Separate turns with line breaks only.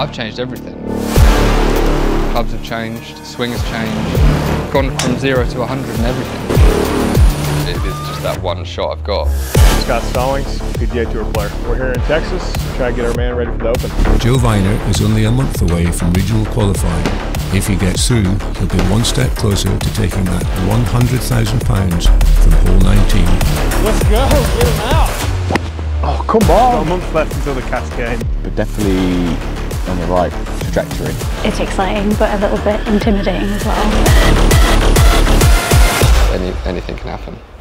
I've changed everything. Clubs have changed, swing has changed, gone from 0 to 100 and everything. It is just that one shot I've got.
Scott Stallings, PGA Tour player. We're here in Texas, trying to get our man ready for the Open.
Joe Viner is only a month away from regional qualifying. If he gets through, he'll be one step closer to taking that £100,000 from hole 19.
Let's go, get him out! Oh, come on! A month left until the Cats game.
But definitely on the right trajectory.
It's exciting, but a little bit intimidating as well.
Anything can happen.